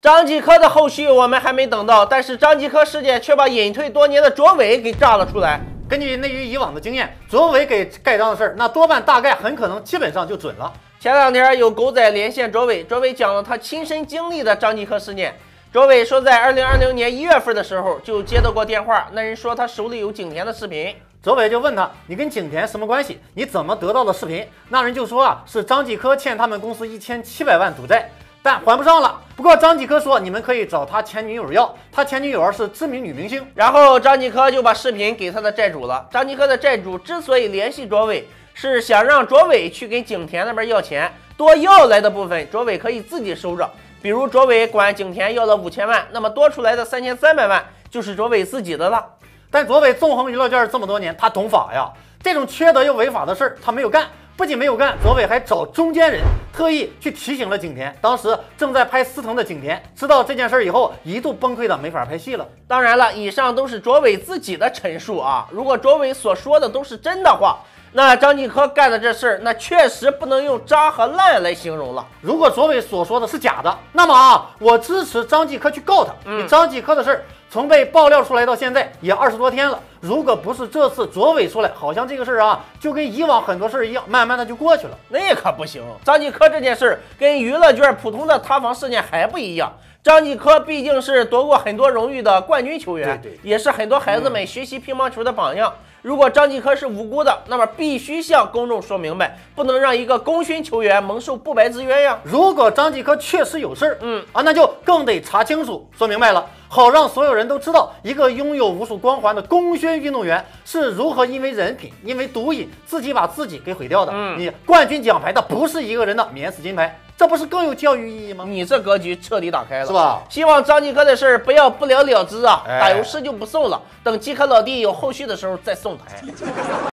张继科的后续我们还没等到，但是张继科事件却把隐退多年的卓伟给炸了出来。 根据内娱以往的经验，卓伟给盖章的事儿，那多半大概很可能基本上就准了。 前两天有狗仔连线卓伟，卓伟讲了他亲身经历的张继科事件。卓伟说，在2020年1月份的时候就接到过电话，那人说他手里有景甜的视频。 卓伟就问他：“你跟景甜什么关系？你怎么得到的视频？”那人就说是张继科欠他们公司1700万赌债，但还不上了。不过张继科说，你们可以找他前女友要，他前女友是知名女明星。 然后张继科就把视频给他的债主了。张继科的债主之所以联系卓伟，是想让卓伟去跟景甜那边要钱，多要来的部分卓伟可以自己收着。比如卓伟管景甜要了5000万，那么多出来的3300万就是卓伟自己的了。 但卓伟纵横娱乐圈这么多年，他懂法呀，这种缺德又违法的事儿他没有干。不仅没有干，卓伟还找中间人特意去提醒了景甜。当时正在拍《司藤》的景甜知道这件事以后，一度崩溃的没法拍戏了。 当然了，以上都是卓伟自己的陈述啊。如果卓伟所说的都是真的话，那张继科干的这事儿，那确实不能用渣和烂来形容了。 如果卓伟所说的是假的，那么我支持张继科去告他。张继科的事儿从被爆料出来到现在也20多天了。如果不是这次卓伟出来，好像这个事儿就跟以往很多事儿一样，慢慢的就过去了。 那可不行，张继科这件事儿跟娱乐圈普通的塌房事件还不一样。张继科毕竟是夺过很多荣誉的冠军球员，也是很多孩子们学习乒乓球的榜样。如果张继科是无辜的，那么必须向公众说明白，不能让一个功勋球员蒙受不白之冤呀。 如果张继科确实有事儿，那就更得查清楚，说明白了，好让所有人都知道，一个拥有无数光环的功勋运动员是如何因为人品、因为毒瘾，自己把自己给毁掉的。你冠军奖牌的不是一个人的免死金牌，这不是更有教育意义吗？ 你这格局彻底打开了， 是吧？ 希望张继科的事儿不要不了了之啊，打油诗就不送了，等继科老弟有后续的时候再送他。